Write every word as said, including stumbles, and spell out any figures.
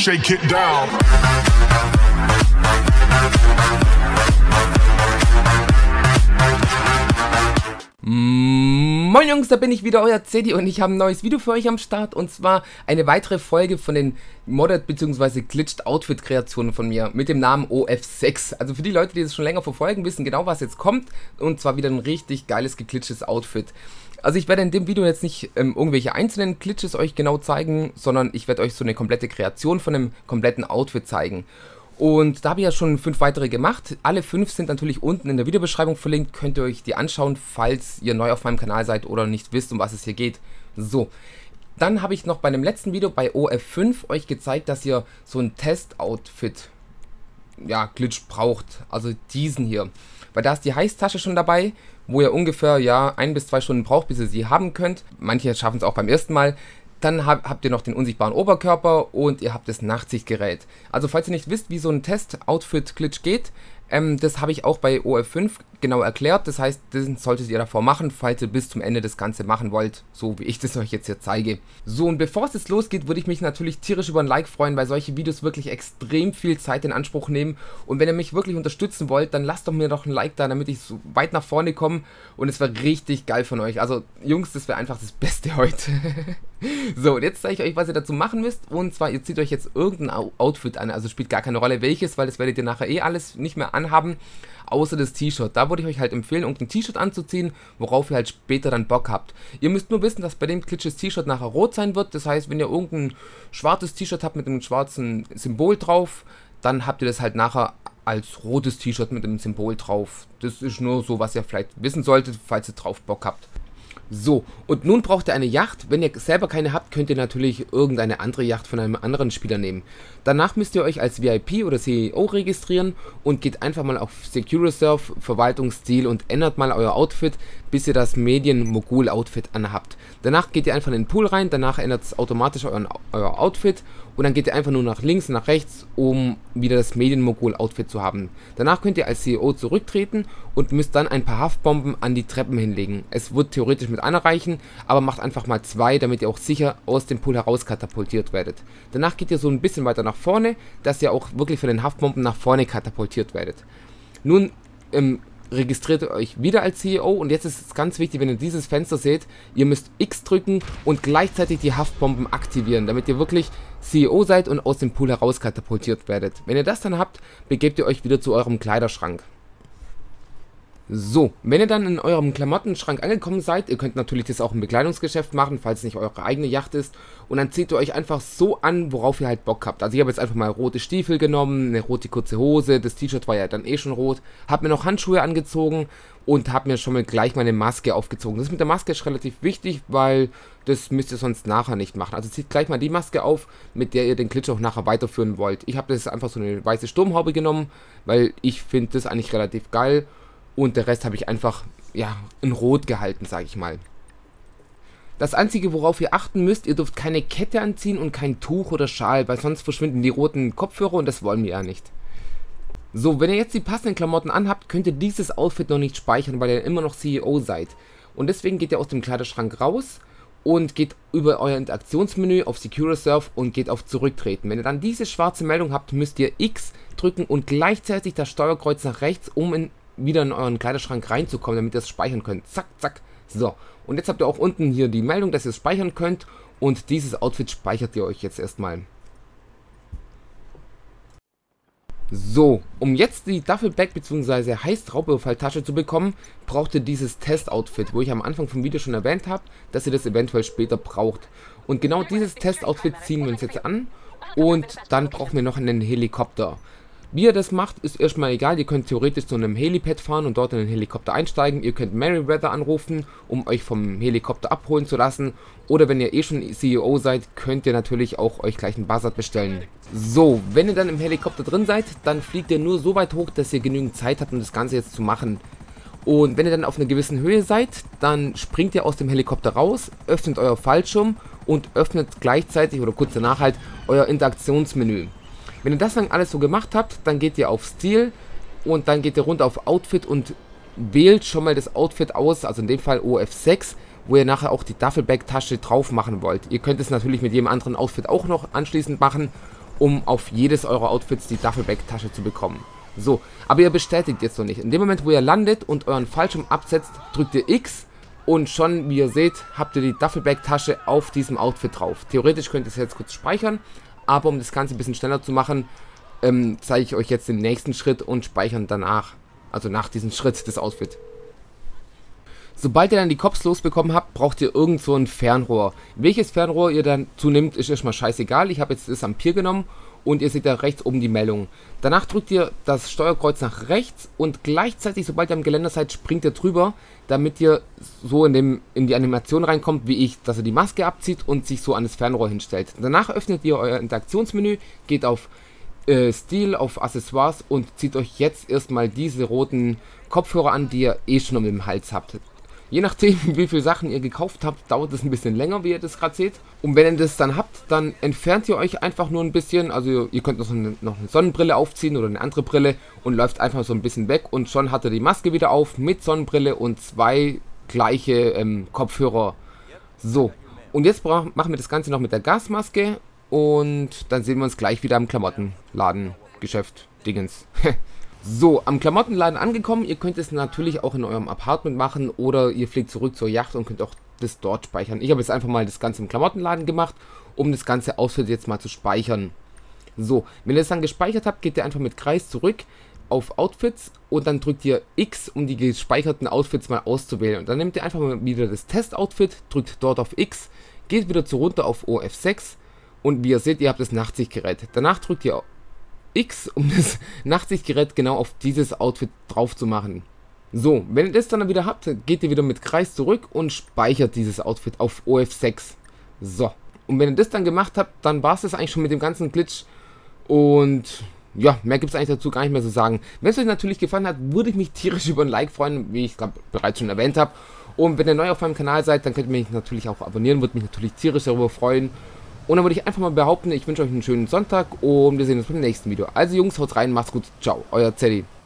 shake it down. Moin Jungs, da bin ich wieder, euer Zeddy, und ich habe ein neues Video für euch am Start, und zwar eine weitere Folge von den Modded bzw. Glitched Outfit Kreationen von mir mit dem Namen O F sechs. Also für die Leute, die das schon länger verfolgen, wissen genau, was jetzt kommt, und zwar wieder ein richtig geiles geglitchtes Outfit. Also ich werde in dem Video jetzt nicht ähm, irgendwelche einzelnen Glitches euch genau zeigen, sondern ich werde euch so eine komplette Kreation von einem kompletten Outfit zeigen. Und da habe ich ja schon fünf weitere gemacht. Alle fünf sind natürlich unten in der Videobeschreibung verlinkt. Könnt ihr euch die anschauen, falls ihr neu auf meinem Kanal seid oder nicht wisst, um was es hier geht. So, dann habe ich noch bei dem letzten Video bei O F fünf euch gezeigt, dass ihr so ein Test-Outfit, ja, Glitch braucht. Also diesen hier. Weil da ist die Heißtasche schon dabei, wo ihr ungefähr, ja, ein bis zwei Stunden braucht, bis ihr sie haben könnt. Manche schaffen es auch beim ersten Mal. Dann hab, habt ihr noch den unsichtbaren Oberkörper und ihr habt das Nachtsichtgerät. Also falls ihr nicht wisst, wie so ein Test-Outfit-Glitch geht, ähm, das habe ich auch bei O F fünf genau erklärt. Das heißt, das solltet ihr davor machen, falls ihr bis zum Ende das Ganze machen wollt, so wie ich das euch jetzt hier zeige. So, und bevor es jetzt losgeht, würde ich mich natürlich tierisch über ein Like freuen, weil solche Videos wirklich extrem viel Zeit in Anspruch nehmen. Und wenn ihr mich wirklich unterstützen wollt, dann lasst doch mir doch ein Like da, damit ich so weit nach vorne komme. Und es wäre richtig geil von euch. Also Jungs, das wäre einfach das Beste heute. So, und jetzt zeige ich euch, was ihr dazu machen müsst. Und zwar, ihr zieht euch jetzt irgendein Outfit an. Also spielt gar keine Rolle welches, weil das werdet ihr nachher eh alles nicht mehr anhaben. Außer das T-Shirt. Da würde ich euch halt empfehlen, irgendein T-Shirt anzuziehen, worauf ihr halt später dann Bock habt. Ihr müsst nur wissen, dass bei dem Glitch das T-Shirt nachher rot sein wird. Das heißt, wenn ihr irgendein schwarzes T-Shirt habt mit einem schwarzen Symbol drauf, dann habt ihr das halt nachher als rotes T-Shirt mit einem Symbol drauf. Das ist nur so, was ihr vielleicht wissen solltet, falls ihr drauf Bock habt. So, und nun braucht ihr eine Yacht. Wenn ihr selber keine habt, könnt ihr natürlich irgendeine andere Yacht von einem anderen Spieler nehmen. Danach müsst ihr euch als V I P oder C E O registrieren und geht einfach mal auf SecureServe, Verwaltungsstil, und ändert mal euer Outfit, bis ihr das Medien-Mogul-Outfit anhabt. Danach geht ihr einfach in den Pool rein, danach ändert es automatisch euren, euer Outfit, und dann geht ihr einfach nur nach links und nach rechts, um wieder das Medien-Mogul-Outfit zu haben. Danach könnt ihr als C E O zurücktreten und müsst dann ein paar Haftbomben an die Treppen hinlegen. Es wird theoretisch mit einer reichen, aber macht einfach mal zwei, damit ihr auch sicher aus dem Pool heraus katapultiert werdet. Danach geht ihr so ein bisschen weiter nach vorne, dass ihr auch wirklich von den Haftbomben nach vorne katapultiert werdet. Nun ähm, registriert ihr euch wieder als C E O, und jetzt ist es ganz wichtig, wenn ihr dieses Fenster seht, ihr müsst X drücken und gleichzeitig die Haftbomben aktivieren, damit ihr wirklich C E O seid und aus dem Pool heraus katapultiert werdet. Wenn ihr das dann habt, begebt ihr euch wieder zu eurem Kleiderschrank. So, wenn ihr dann in eurem Klamottenschrank angekommen seid, ihr könnt natürlich das auch im Bekleidungsgeschäft machen, falls es nicht eure eigene Yacht ist, und dann zieht ihr euch einfach so an, worauf ihr halt Bock habt. Also ich habe jetzt einfach mal rote Stiefel genommen, eine rote kurze Hose, das T-Shirt war ja dann eh schon rot, habe mir noch Handschuhe angezogen und habe mir schon mal gleich meine Maske aufgezogen. Das mit der Maske ist relativ wichtig, weil das müsst ihr sonst nachher nicht machen. Also zieht gleich mal die Maske auf, mit der ihr den Glitch auch nachher weiterführen wollt. Ich habe das einfach so eine weiße Sturmhaube genommen, weil ich finde das eigentlich relativ geil. Und der Rest habe ich einfach, ja, in Rot gehalten, sage ich mal. Das Einzige, worauf ihr achten müsst, ihr dürft keine Kette anziehen und kein Tuch oder Schal, weil sonst verschwinden die roten Kopfhörer, und das wollen wir ja nicht. So, wenn ihr jetzt die passenden Klamotten anhabt, könnt ihr dieses Outfit noch nicht speichern, weil ihr immer noch C E O seid. Und deswegen geht ihr aus dem Kleiderschrank raus und geht über euer Interaktionsmenü auf SecureServe und geht auf Zurücktreten. Wenn ihr dann diese schwarze Meldung habt, müsst ihr X drücken und gleichzeitig das Steuerkreuz nach rechts, um in wieder in euren Kleiderschrank reinzukommen, damit ihr es speichern könnt. Zack, zack. So, und jetzt habt ihr auch unten hier die Meldung, dass ihr es speichern könnt, und dieses Outfit speichert ihr euch jetzt erstmal. So, um jetzt die Duffelbag bzw. Heißraubüberfalltasche zu bekommen, braucht ihr dieses Test-Outfit, wo ich am Anfang vom Video schon erwähnt habe, dass ihr das eventuell später braucht. Und genau dieses Test-Outfit ziehen wir uns jetzt an, und dann brauchen wir noch einen Helikopter. Wie ihr das macht, ist erstmal egal. Ihr könnt theoretisch zu einem Helipad fahren und dort in den Helikopter einsteigen. Ihr könnt Merryweather anrufen, um euch vom Helikopter abholen zu lassen. Oder wenn ihr eh schon C E O seid, könnt ihr natürlich auch euch gleich einen Buzzard bestellen. So, wenn ihr dann im Helikopter drin seid, dann fliegt ihr nur so weit hoch, dass ihr genügend Zeit habt, um das Ganze jetzt zu machen. Und wenn ihr dann auf einer gewissen Höhe seid, dann springt ihr aus dem Helikopter raus, öffnet euer Fallschirm und öffnet gleichzeitig oder kurz danach halt euer Interaktionsmenü. Wenn ihr das dann alles so gemacht habt, dann geht ihr auf Stil und dann geht ihr runter auf Outfit und wählt schon mal das Outfit aus, also in dem Fall O F sechs, wo ihr nachher auch die Duffelbag-Tasche drauf machen wollt. Ihr könnt es natürlich mit jedem anderen Outfit auch noch anschließend machen um auf jedes eurer Outfits die Duffelbag-Tasche zu bekommen. So, aber ihr bestätigt jetzt noch nicht. In dem Moment, wo ihr landet und euren Fallschirm absetzt, drückt ihr X und schon, wie ihr seht, habt ihr die Duffelbag-Tasche auf diesem Outfit drauf. Theoretisch könnt ihr es jetzt kurz speichern, aber um das Ganze ein bisschen schneller zu machen, ähm, zeige ich euch jetzt den nächsten Schritt und speichern danach. Also nach diesem Schritt des Outfits. Sobald ihr dann die Cops losbekommen habt, braucht ihr irgend so ein Fernrohr. Welches Fernrohr ihr dann zunimmt, ist erstmal scheißegal. Ich habe jetzt das am Pier genommen und ihr seht da rechts oben die Meldung. Danach drückt ihr das Steuerkreuz nach rechts und gleichzeitig, sobald ihr am Geländer seid, springt ihr drüber, damit ihr so in, dem, in die Animation reinkommt, wie ich, dass ihr die Maske abzieht und sich so an das Fernrohr hinstellt. Danach öffnet ihr euer Interaktionsmenü, geht auf äh, Stil, auf Accessoires und zieht euch jetzt erstmal diese roten Kopfhörer an, die ihr eh schon um den Hals habt. Je nachdem, wie viele Sachen ihr gekauft habt, dauert es ein bisschen länger, wie ihr das gerade seht. Und wenn ihr das dann habt, dann entfernt ihr euch einfach nur ein bisschen. Also ihr könnt noch eine, noch eine Sonnenbrille aufziehen oder eine andere Brille und läuft einfach so ein bisschen weg. Und schon hat ihr die Maske wieder auf mit Sonnenbrille und zwei gleiche ähm, Kopfhörer. So, und jetzt machen wir das Ganze noch mit der Gasmaske. Und dann sehen wir uns gleich wieder am Klamottenladen, Geschäft, Dingens. So, am Klamottenladen angekommen, ihr könnt es natürlich auch in eurem Apartment machen oder ihr fliegt zurück zur Yacht und könnt auch das dort speichern. Ich habe jetzt einfach mal das Ganze im Klamottenladen gemacht, um das ganze Outfit jetzt mal zu speichern. So, wenn ihr es dann gespeichert habt, geht ihr einfach mit Kreis zurück auf Outfits und dann drückt ihr X, um die gespeicherten Outfits mal auszuwählen. Und dann nehmt ihr einfach mal wieder das Test-Outfit, drückt dort auf X, geht wieder zu runter auf O F sechs und wie ihr seht, ihr habt das Nachtsichtgerät. Danach drückt ihr X, um das Nachtsichtgerät genau auf dieses Outfit drauf zu machen. So, wenn ihr das dann wieder habt, geht ihr wieder mit Kreis zurück und speichert dieses Outfit auf O F sechs. So, und wenn ihr das dann gemacht habt, dann war es das eigentlich schon mit dem ganzen Glitch. Und ja, mehr gibt es eigentlich dazu gar nicht mehr zu sagen. Wenn es euch natürlich gefallen hat, würde ich mich tierisch über ein Like freuen, wie ich glaub, bereits schon erwähnt habe. Und wenn ihr neu auf meinem Kanal seid, dann könnt ihr mich natürlich auch abonnieren, würde mich natürlich tierisch darüber freuen. Und dann würde ich einfach mal behaupten, ich wünsche euch einen schönen Sonntag und wir sehen uns beim nächsten Video. Also Jungs, haut rein, macht's gut, ciao, euer Zeddy.